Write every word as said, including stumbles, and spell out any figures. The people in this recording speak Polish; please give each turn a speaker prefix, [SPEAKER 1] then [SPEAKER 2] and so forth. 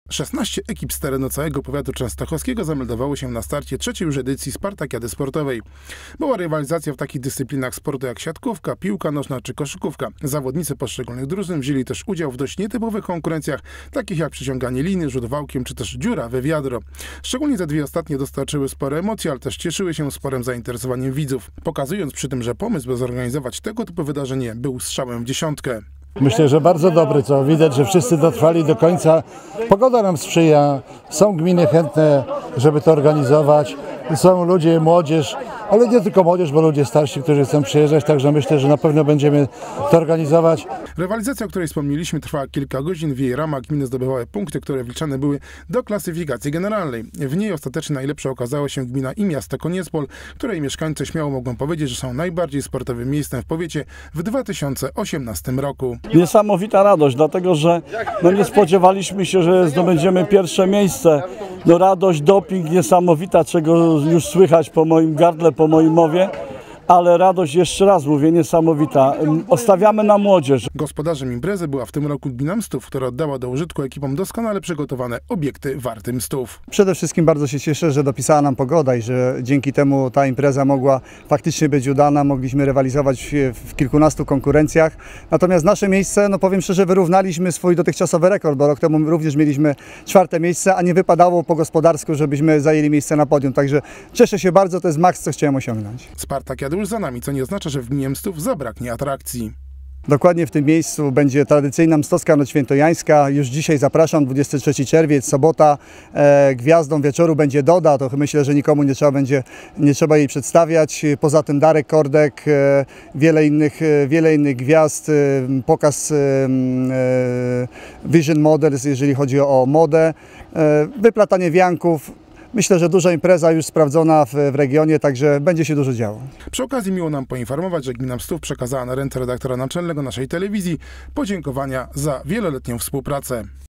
[SPEAKER 1] szesnaście ekip z terenu całego powiatu częstochowskiego zameldowało się na starcie trzeciej już edycji Spartakiady Sportowej. Była rywalizacja w takich dyscyplinach sportu jak siatkówka, piłka nożna czy koszykówka. Zawodnicy poszczególnych drużyn wzięli też udział w dość nietypowych konkurencjach, takich jak przyciąganie liny, rzut wałkiem czy też dziurawe wiadro. Szczególnie te dwie ostatnie dostarczyły spore emocje, ale też cieszyły się sporym zainteresowaniem widzów, pokazując przy tym, że pomysł, by zorganizować tego typu wydarzenie, był strzałem w dziesiątkę.
[SPEAKER 2] Myślę, że bardzo dobry, co widać, że wszyscy dotrwali do końca. Pogoda nam sprzyja, są gminy chętne, żeby to organizować, są ludzie, młodzież, ale nie tylko młodzież, bo ludzie starsi, którzy chcą przyjeżdżać, także myślę, że na pewno będziemy to organizować.
[SPEAKER 1] Rywalizacja, o której wspomnieliśmy, trwała kilka godzin. W jej ramach gminy zdobywały punkty, które wliczane były do klasyfikacji generalnej. W niej ostatecznie najlepsza okazała się gmina i miasto Koniecpol, której mieszkańcy śmiało mogą powiedzieć, że są najbardziej sportowym miejscem w powiecie w dwa tysiące osiemnastym roku.
[SPEAKER 3] Niesamowita radość, dlatego że no nie spodziewaliśmy się, że zdobędziemy pierwsze miejsce. No radość, doping niesamowita, czego już słychać po moim gardle, po moim mowie, ale radość, jeszcze raz mówię, niesamowita. Stawiamy na młodzież.
[SPEAKER 1] Gospodarzem imprezy była w tym roku gmina Mstów, która oddała do użytku ekipom doskonale przygotowane obiekty warte Mstów.
[SPEAKER 4] Przede wszystkim bardzo się cieszę, że dopisała nam pogoda i że dzięki temu ta impreza mogła faktycznie być udana. Mogliśmy rywalizować w kilkunastu konkurencjach. Natomiast nasze miejsce, no powiem szczerze, wyrównaliśmy swój dotychczasowy rekord, bo rok temu również mieliśmy czwarte miejsce, a nie wypadało po gospodarsku, żebyśmy zajęli miejsce na podium. Także cieszę się bardzo, to jest maks, co chciałem osiągnąć.
[SPEAKER 1] Spartakiady już za nami, co nie oznacza, że w gminie Mstów zabraknie atrakcji.
[SPEAKER 4] Dokładnie w tym miejscu będzie tradycyjna Mstowska Noc Świętojańska. Już dzisiaj zapraszam, dwudziestego trzeciego czerwca, sobota. E, gwiazdą wieczoru będzie Doda, to myślę, że nikomu nie trzeba będzie, nie trzeba jej przedstawiać. Poza tym Darek Kordek, e, wiele, innych, e, wiele innych gwiazd, e, pokaz e, e, Vision Models, jeżeli chodzi o modę, e, wyplatanie wianków. Myślę, że duża impreza już sprawdzona w, w regionie, także będzie się dużo działo.
[SPEAKER 1] Przy okazji miło nam poinformować, że gmina Mstów przekazała na ręce redaktora naczelnego naszej telewizji podziękowania za wieloletnią współpracę.